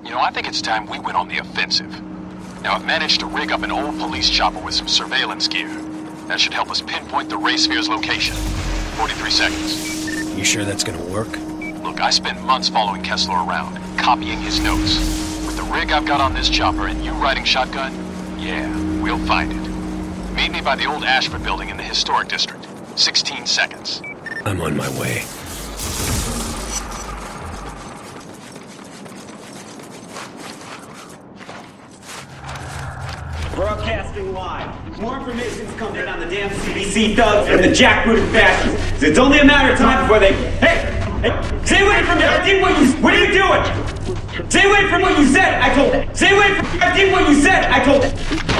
You know, I think it's time we went on the offensive. Now, I've managed to rig up an old police chopper with some surveillance gear. That should help us pinpoint the Ray Sphere's location. 43 seconds. You sure that's gonna work? Look, I spent months following Kessler around, copying his notes. With the rig I've got on this chopper and you riding shotgun, yeah, we'll find it. Meet me by the old Ashford building in the historic district. 16 seconds. I'm on my way. Broadcasting live. More information's coming in on the damn CBC thugs and the jackbooted fascists. It's only a matter of time before they... Hey! Stay away from me! I did what you... What are you doing? Stay away from what you said! I told you! Stay away from... I did what you said! I told you!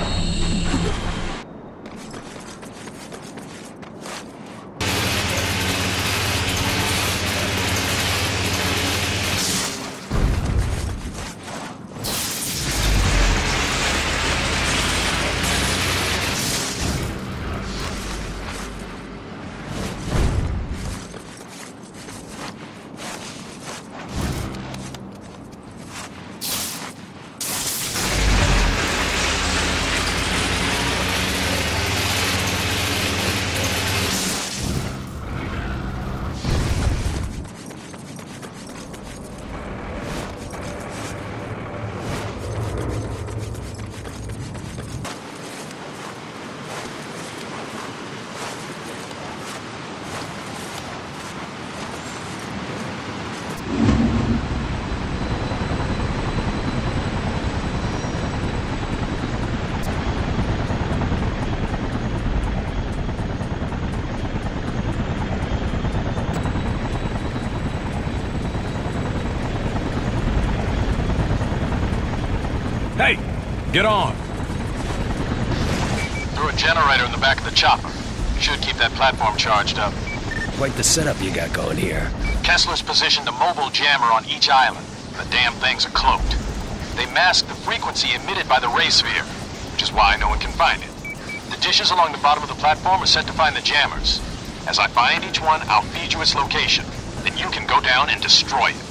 Hey, get on. Threw a generator in the back of the chopper. Should keep that platform charged up. Quite the setup you got going here. Kessler's positioned a mobile jammer on each island. The damn things are cloaked. They mask the frequency emitted by the Ray Sphere, which is why no one can find it. The dishes along the bottom of the platform are set to find the jammers. As I find each one, I'll feed you its location. Then you can go down and destroy it.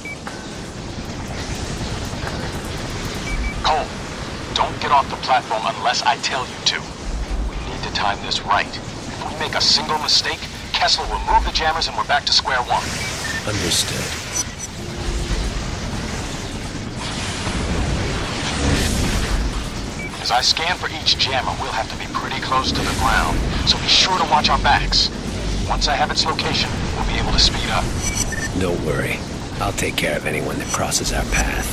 Cole, don't get off the platform unless I tell you to. We need to time this right. If we make a single mistake, Kessler will move the jammers and we're back to square one. Understood. As I scan for each jammer, we'll have to be pretty close to the ground, so be sure to watch our backs. Once I have its location, we'll be able to speed up. Don't worry. I'll take care of anyone that crosses our path.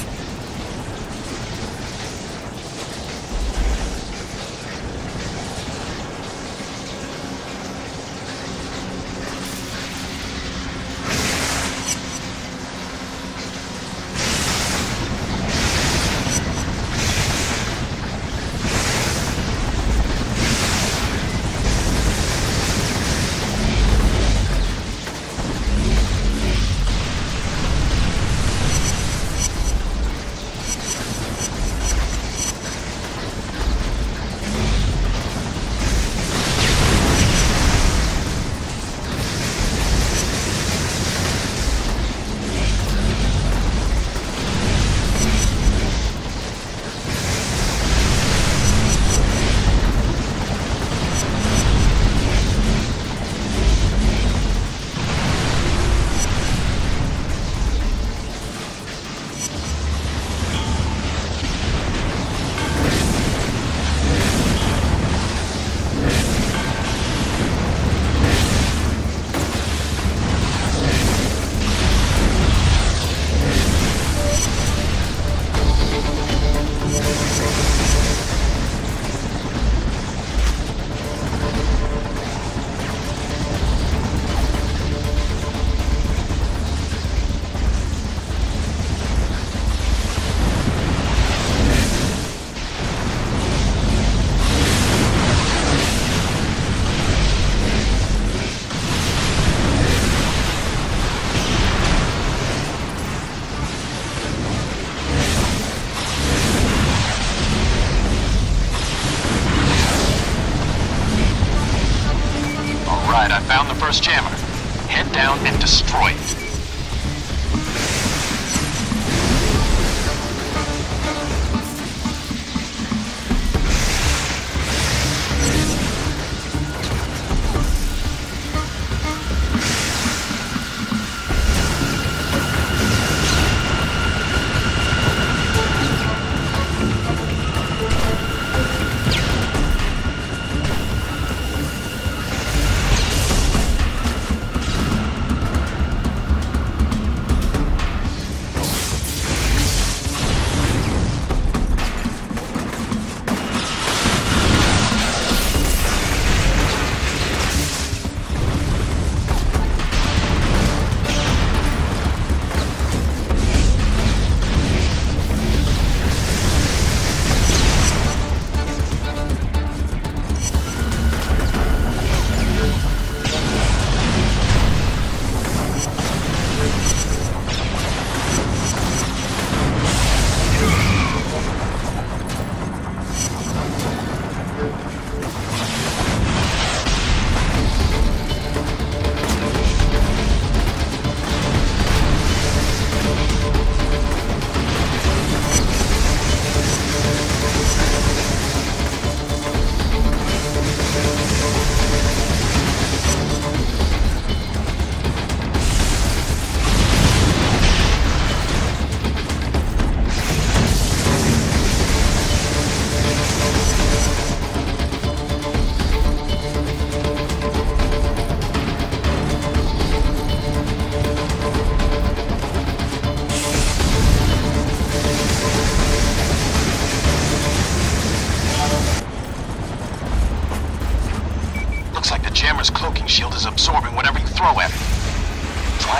I found the first jammer. Head down and destroy it.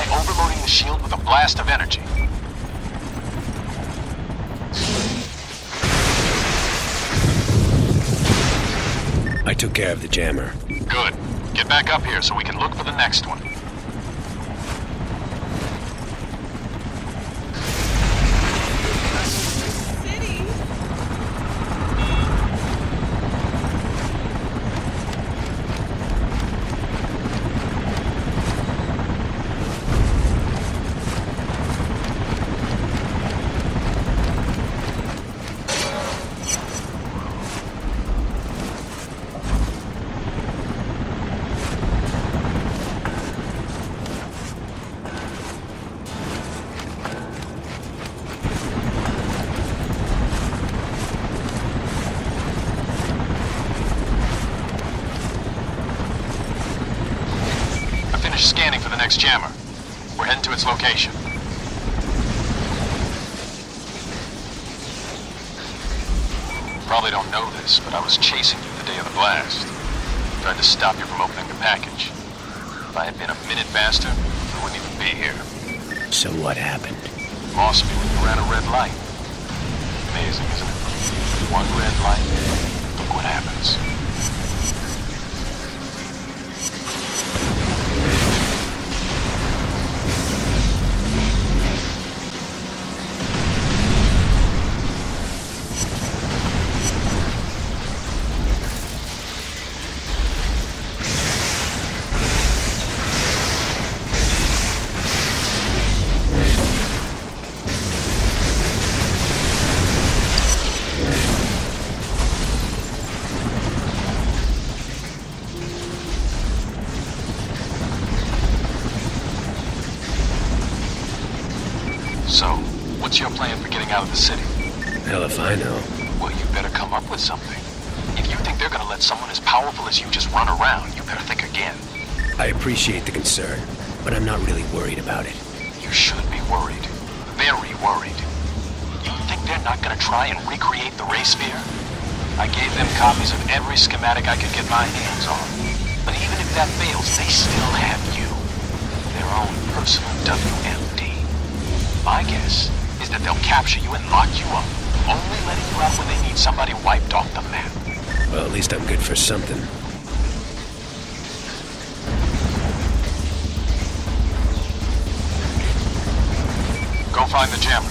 by overloading the shield with a blast of energy. I took care of the jammer. Good. Get back up here so we can look for the next one. Scanning for the next jammer. We're heading to its location. Probably don't know this, but I was chasing you the day of the blast. Tried to stop you from opening the package. If I had been a minute faster, I wouldn't even be here. So what happened? Lost me when you ran a red light. Amazing, isn't it? One red light, look what happens. So, what's your plan for getting out of the city? Hell if I know. Well, you better come up with something. If you think they're gonna let someone as powerful as you just run around, you better think again. I appreciate the concern, but I'm not really worried about it. You should be worried. Very worried. You think they're not gonna try and recreate the ray sphere? I gave them copies of every schematic I could get my hands on. But even if that fails, they still have you. Their own personal WMD. My guess is that they'll capture you and lock you up, only letting you out when they need somebody wiped off the map. Well, at least I'm good for something. Go find the jammer.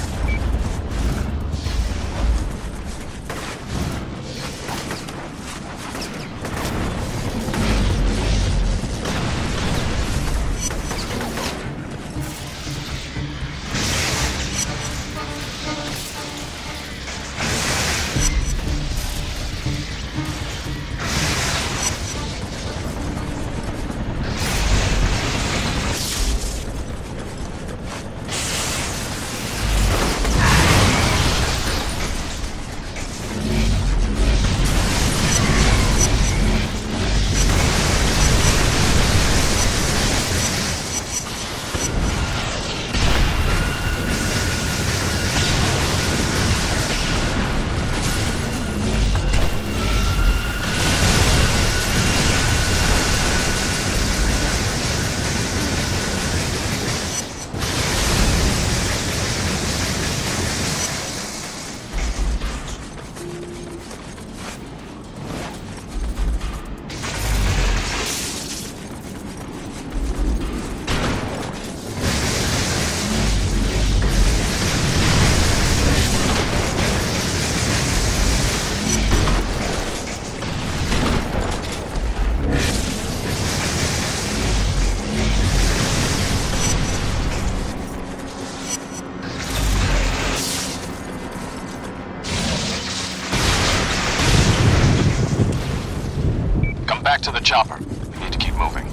Back to the chopper. We need to keep moving.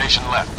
location left.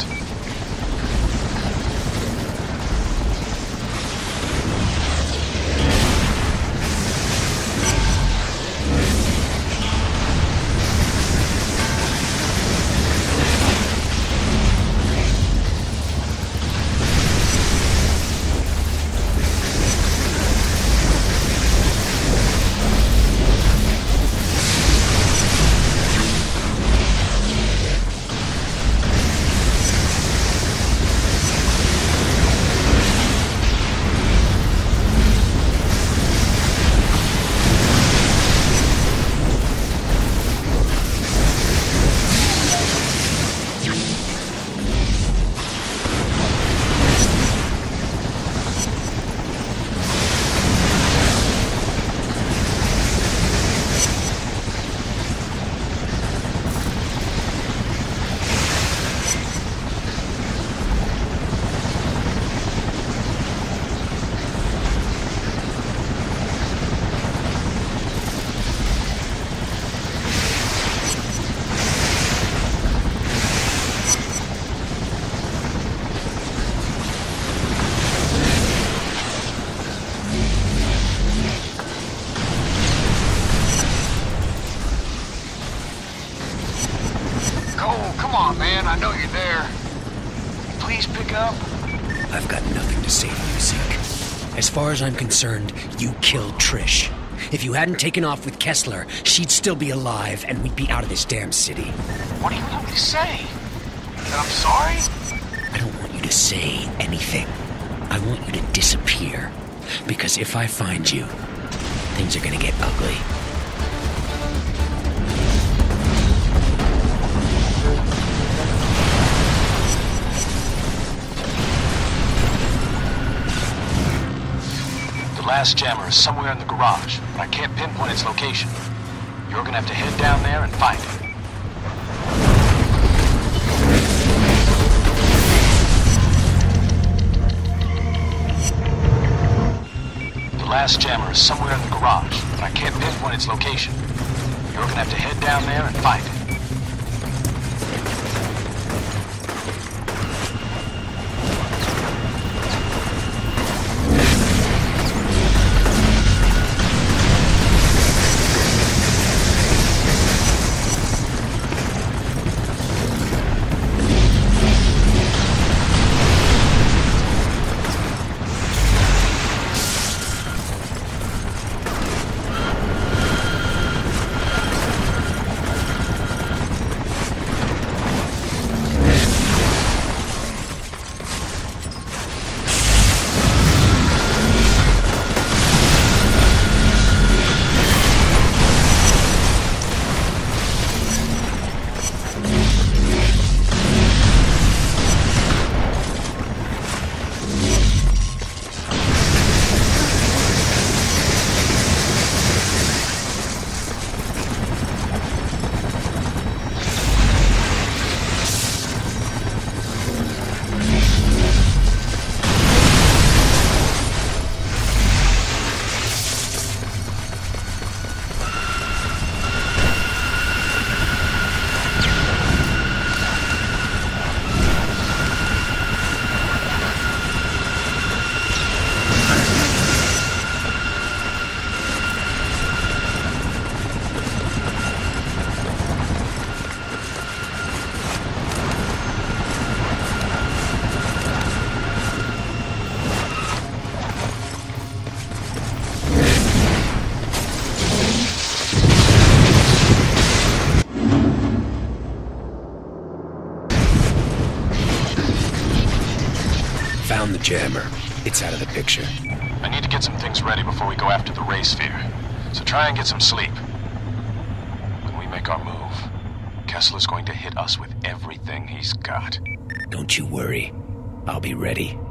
Come on, man. I know you're there. Please pick up. I've got nothing to say to you, Zeke. As far as I'm concerned, you killed Trish. If you hadn't taken off with Kessler, she'd still be alive, and we'd be out of this damn city. What do you want me to say? That I'm sorry? I don't want you to say anything. I want you to disappear. Because if I find you, things are gonna get ugly. The last jammer is somewhere in the garage, but I can't pinpoint its location. You're gonna have to head down there and find it. The last jammer is somewhere in the garage, but I can't pinpoint its location. You're gonna have to head down there and find it. Found the jammer. It's out of the picture. I need to get some things ready before we go after the ray sphere. So try and get some sleep. When we make our move, Kessler's going to hit us with everything he's got. Don't you worry. I'll be ready.